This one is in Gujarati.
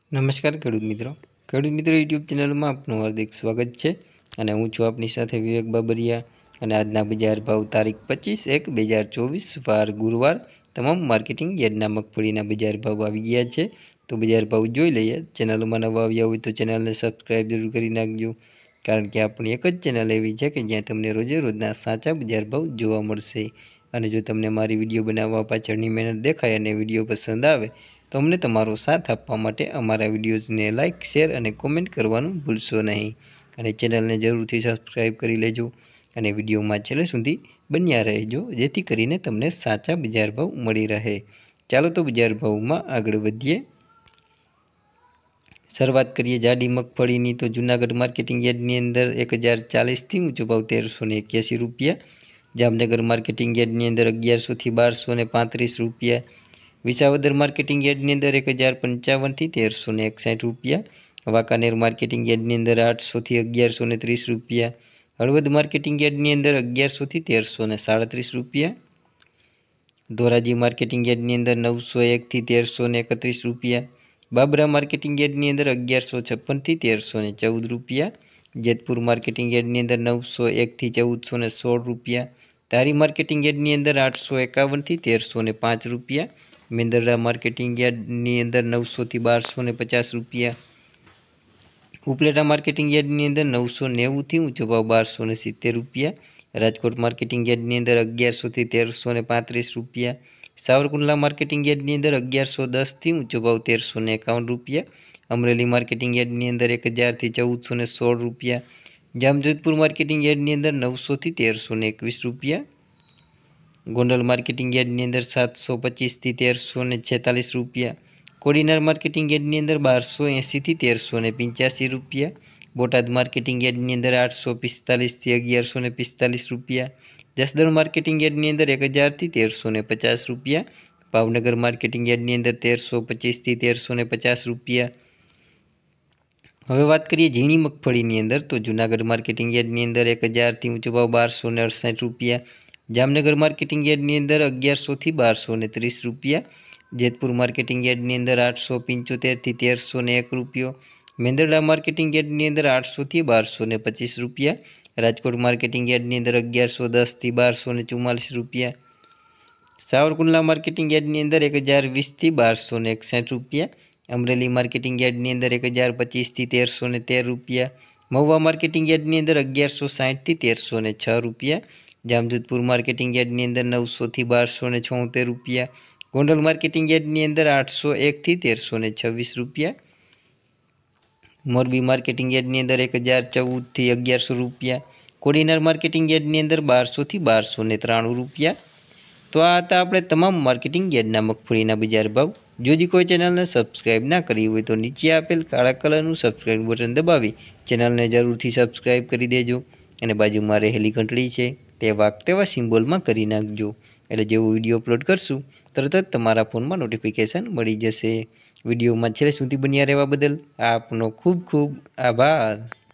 નમસ્કાર ખેડૂત મિત્રો યુટ્યુબ ચેનલમાં આપનું હાર્દિક સ્વાગત છે અને હું છું આપની સાથે વિવેક બાબરિયા અને આજના બજાર ભાવ તારીખ 25/1/2024 વાર ગુરુવાર તમામ માર્કેટિંગ યાર્ડના મગફળીના બજાર ભાવ આવી ગયા છે। તો બજાર ભાવ જોઈ લઈએ। ચેનલમાં નવા આવ્યા હોય તો ચેનલને સબસ્ક્રાઈબ જરૂર કરી નાખજો, કારણ કે આપણી એક જ ચેનલ એવી છે કે જ્યાં તમને રોજે રોજના સાચા બજાર ભાવ જોવા મળશે। અને જો તમને મારી વિડીયો બનાવવા પાછળની મહેનત દેખાય અને વિડીયો પસંદ આવે તો અમને તમારો સાથ આપવા માટે અમારા વિડીયોઝને લાઇક, શેર અને કોમેન્ટ કરવાનું ભૂલશો નહીં। અને ચેનલને જરૂરથી સબસ્ક્રાઈબ કરી લેજો અને વિડીયોમાં છેલ્લે સુધી બન્યા રહેજો, જેથી કરીને તમને સાચા બજાર ભાવ મળી રહે। ચાલો તો બજાર ભાવમાં આગળ વધીએ। શરૂઆત કરીએ જાડી મગફળીની તો જૂનાગઢ માર્કેટિંગ યાર્ડની અંદર 1040થી ઊંચો ભાવ 1381 રૂપિયા। જામનગર માર્કેટિંગ યાર્ડની અંદર 1100થી 1235 રૂપિયા। વિસાવદર માર્કેટિંગ યાર્ડની અંદર 1055થી 1361 રૂપિયા। વાંકાનેર માર્કેટિંગ યાર્ડની અંદર 800થી 1130 રૂપિયા। હળવદ માર્કેટિંગ યાર્ડની અંદર 1100થી 1337 રૂપિયા। ધોરાજી માર્કેટિંગ યાર્ડની અંદર 901થી 1331 રૂપિયા। બાબરા માર્કેટિંગ યાર્ડની અંદર 1156થી 1314 રૂપિયા। જેતપુર માર્કેટિંગ યાર્ડની અંદર 901થી 1416 રૂપિયા। ધારી માર્કેટિંગ યાર્ડની અંદર 851થી 1305 રૂપિયા। મેંદરડા માર્કેટિંગ યાર્ડની અંદર 900થી 1250 રૂપિયા। ઉપલેટા માર્કેટિંગ યાર્ડની અંદર 990થી ઊંચો ભાવ 1270 રૂપિયા। રાજકોટ માર્કેટિંગ યાર્ડની અંદર 1100થી 1335 રૂપિયા। સાવરકુંડલા માર્કેટિંગ યાર્ડની અંદર 1110થી ઊંચો ભાવ 1351 રૂપિયા। અમરેલી માર્કેટિંગ યાર્ડની અંદર 1000થી 1416 રૂપિયા। જામજોધપુર માર્કેટિંગ યાર્ડની અંદર 900થી 1321 રૂપિયા। ગોંડલ માર્કેટિંગ યાર્ડની અંદર 725થી 1346 રૂપિયા। કોડીનાર માર્કેટિંગ યાર્ડની અંદર 1280થી 1385 રૂપિયા। બોટાદ માર્કેટિંગ યાર્ડની અંદર 845થી 1145 રૂપિયા। જસદણ માર્કેટિંગ યાર્ડની અંદર 1000થી 1350 રૂપિયા। ભાવનગર માર્કેટિંગ યાર્ડની અંદર 1325થી 1350 રૂપિયા। હવે વાત કરીએ ઝીણી મગફળીની અંદર તો જૂનાગઢ માર્કેટિંગ યાર્ડની અંદર 1000થી ઊંચો ભાવ 1268 રૂપિયા। જામનગર માર્કેટિંગ યાર્ડની અંદર 1100થી 1230 રૂપિયા। જેતપુર માર્કેટિંગ યાર્ડની અંદર 875થી 1301 રૂપિયો। મેંદરડા માર્કેટિંગ યાર્ડની અંદર 800થી 1225 રૂપિયા। રાજકોટ માર્કેટિંગ યાર્ડની અંદર 1110થી 1244 રૂપિયા। સાવરકુંડલા માર્કેટિંગ યાર્ડની અંદર 1020થી 1261 રૂપિયા। અમરેલી માર્કેટિંગ યાર્ડની અંદર 1025થી 1313 રૂપિયા। મહુવા માર્કેટિંગ યાર્ડની અંદર 1160થી 1306 રૂપિયા। જામજોધપુર માર્કેટિંગ યાર્ડની અંદર 900થી 1276 રૂપિયા। ગોંડલ માર્કેટિંગ યાર્ડની અંદર 801થી 1326 રૂપિયા। મોરબી માર્કેટિંગ યાર્ડની અંદર 1014થી 1100 રૂપિયા। કોડીનાર માર્કેટિંગ યાર્ડની અંદર 1200થી 1293 રૂપિયા। તો આ હતા આપણે તમામ માર્કેટિંગ યાર્ડના મગફળીના બજાર ભાવ। જો કોઈ ચેનલને સબસ્ક્રાઈબ ના કરી હોય તો નીચે આપેલ કાળા કલરનું સબસ્ક્રાઈબ બટન દબાવી ચેનલને જરૂરથી સબસ્ક્રાઈબ કરી દેજો અને બાજુમાં રહેલી ઘંટડી છે તે વાગતેવા સિમ્બોલમાં કરી નાખજો, એટલે જેવો વિડીયો અપલોડ કરશું તરત જ તમારા ફોનમાં નોટિફિકેશન મળી જશે। વિડીયોમાં છેલ્લે સુધી બન્યા રહેવા બદલ આપનો ખૂબ ખૂબ આભાર।